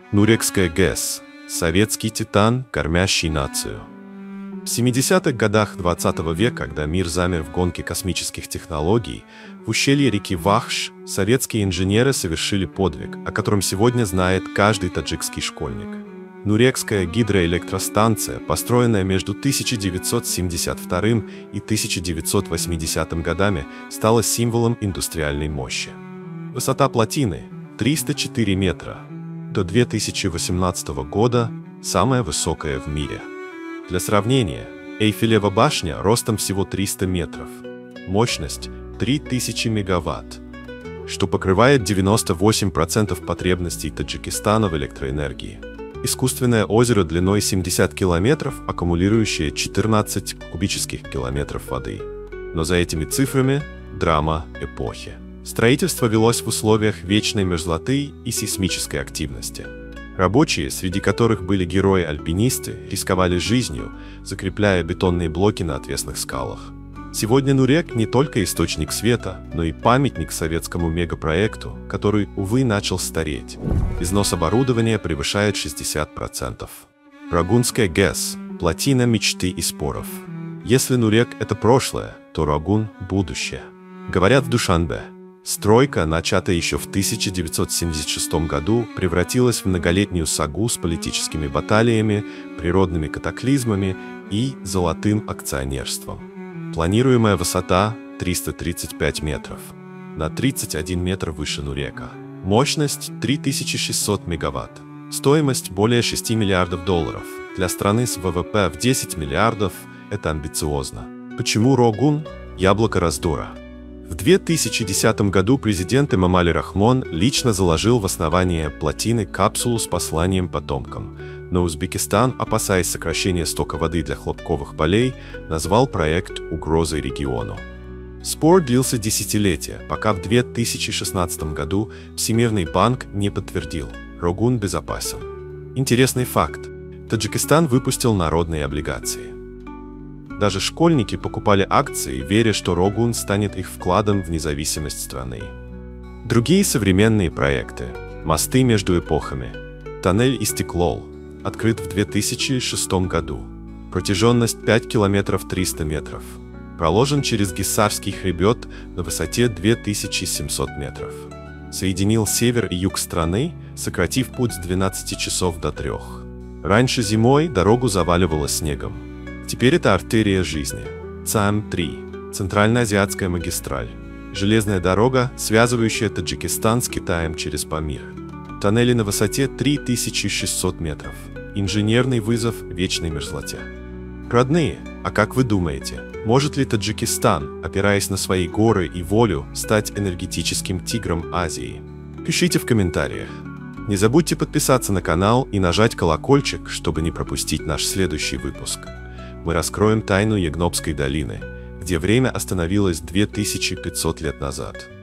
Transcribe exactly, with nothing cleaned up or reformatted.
Нурекская ГЭС – советский титан, кормящий нацию. В семидесятых годах двадцатого века, когда мир замер в гонке космических технологий, в ущелье реки Вахш советские инженеры совершили подвиг, о котором сегодня знает каждый таджикский школьник. Нурекская гидроэлектростанция, построенная между тысяча девятьсот семьдесят вторым и тысяча девятьсот восьмидесятым годами, стала символом индустриальной мощи. Высота плотины – триста четыре метра. До две тысячи восемнадцатого года самая высокая в мире. Для сравнения, Эйфелева башня ростом всего триста метров. Мощность – три тысячи мегаватт, что покрывает девяносто восемь процентов потребностей Таджикистана в электроэнергии. Искусственное озеро длиной семьдесят километров, аккумулирующее четырнадцать кубических километров воды. Но за этими цифрами – драма эпохи. Строительство велось в условиях вечной мерзлоты и сейсмической активности. Рабочие, среди которых были герои-альпинисты, рисковали жизнью, закрепляя бетонные блоки на отвесных скалах. Сегодня Нурек не только источник света, но и памятник советскому мегапроекту, который, увы, начал стареть. Износ оборудования превышает шестьдесят процентов. Рогунская ГЭС – плотина мечты и споров. Если Нурек – это прошлое, то Рогун – будущее. Говорят, в Душанбе стройка, начатая еще в тысяча девятьсот семьдесят шестом году, превратилась в многолетнюю сагу с политическими баталиями, природными катаклизмами и золотым акционерством. Планируемая высота – триста тридцать пять метров, на тридцать один метр выше Нурека. Мощность – три тысячи шестьсот мегаватт. Стоимость – более шести миллиардов долларов. Для страны с ВВП в десять миллиардов – это амбициозно. Почему Рогун – яблоко раздора? В две тысячи десятом году президент Эмомали Рахмон лично заложил в основание плотины капсулу с посланием потомкам, но Узбекистан, опасаясь сокращения стока воды для хлопковых полей, назвал проект угрозой региону. Спор длился десятилетия, пока в две тысячи шестнадцатом году Всемирный банк не подтвердил – Рогун безопасен. Интересный факт – Таджикистан выпустил народные облигации. Даже школьники покупали акции, веря, что Рогун станет их вкладом в независимость страны. Другие современные проекты – мосты между эпохами. Тоннель Истиклол открыт в две тысячи шестом году. Протяженность пять километров триста метров. Проложен через Гиссарский хребет на высоте две тысячи семьсот метров. Соединил север и юг страны, сократив путь с двенадцати часов до трех. Раньше зимой дорогу заваливало снегом. Теперь это артерия жизни. ЦАМ три. Центральноазиатская магистраль. Железная дорога, связывающая Таджикистан с Китаем через Памир. Тоннели на высоте три тысячи шестьсот метров. Инженерный вызов вечной мерзлоте. Родные, а как вы думаете, может ли Таджикистан, опираясь на свои горы и волю, стать энергетическим тигром Азии? Пишите в комментариях. Не забудьте подписаться на канал и нажать колокольчик, чтобы не пропустить наш следующий выпуск. Мы раскроем тайну Ягнобской долины, где время остановилось две тысячи пятьсот лет назад.